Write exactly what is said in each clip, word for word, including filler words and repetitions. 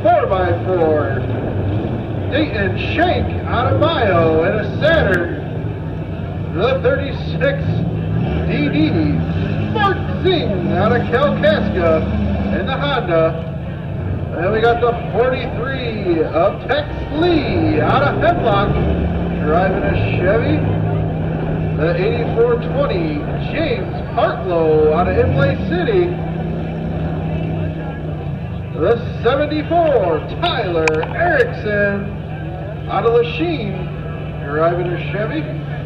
four by four. Dayton Shank out of Bio in a Saturn. The thirty-six D D. Mark Zing out of Kalkaska in the Honda. And we got the forty-three of Tex Lee out of Hemlock driving a Chevy. The eighty-four twenty James Partlow out of Imlay City. The seventy-four Tyler Erickson out of Lachine driving a Chevy.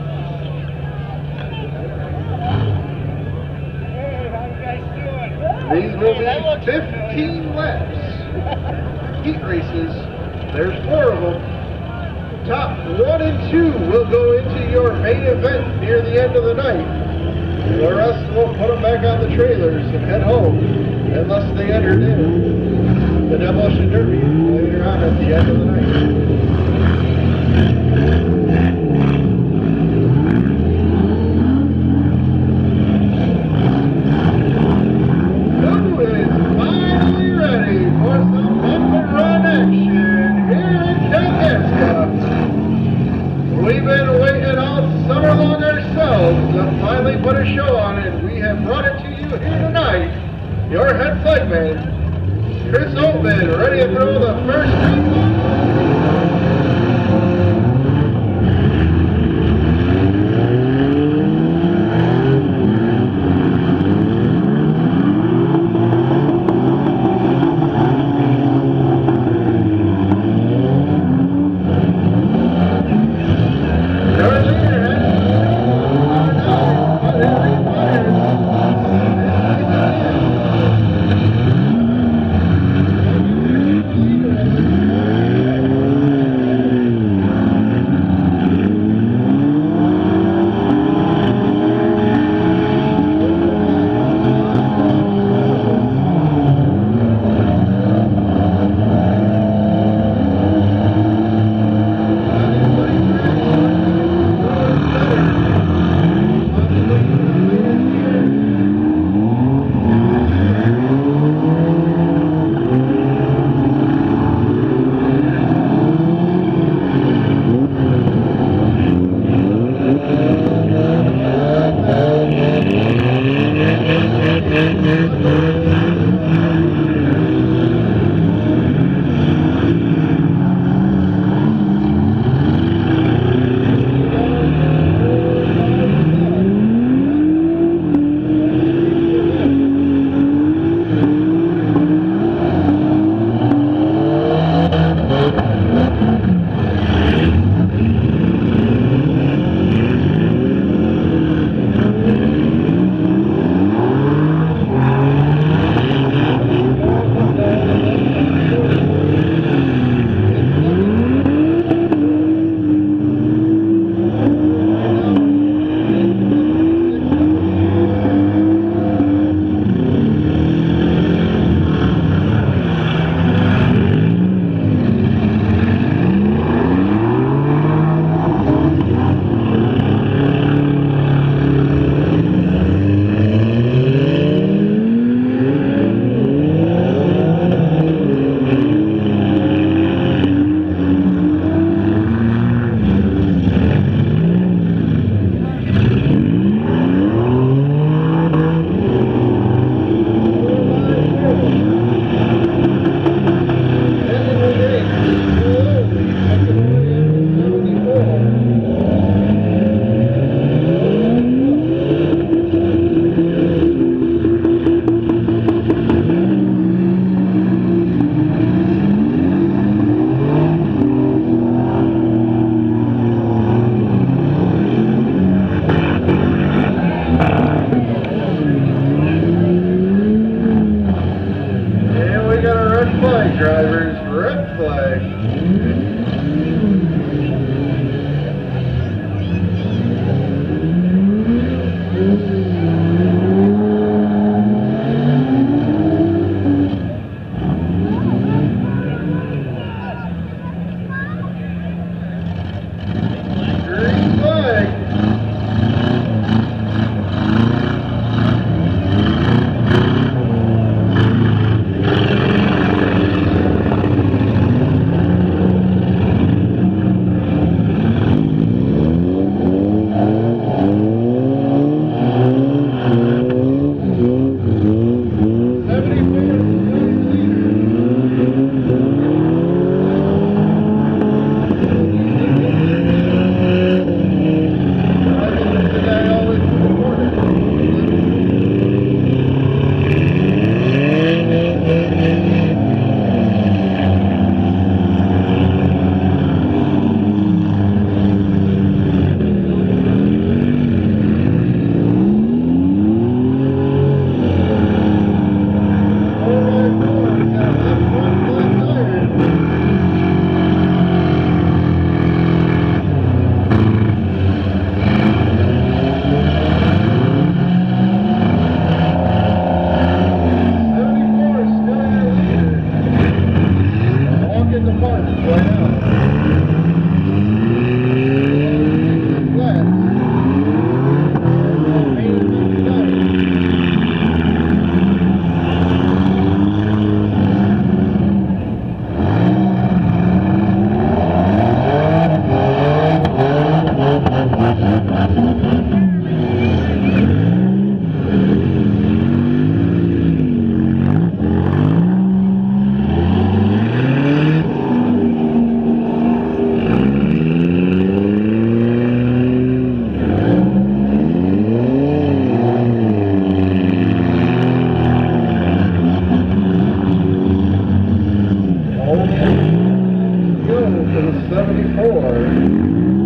Hey, how you guys doing? These will be fifteen laps. Heat races. There's four of them. Top one and two will go into your main event near the end of the night. The rest will put them back on the trailers and head home, unless they entered in the Demolition Derby later on at the end of the night. Who is finally ready for some bumper run action here in Kalkaska? We've been waiting all summer long ourselves to finally put a show on it. We have brought it to you here tonight. Your head flagman, Chris Oatman, ready to throw the first Holden Gill to the seventy-four.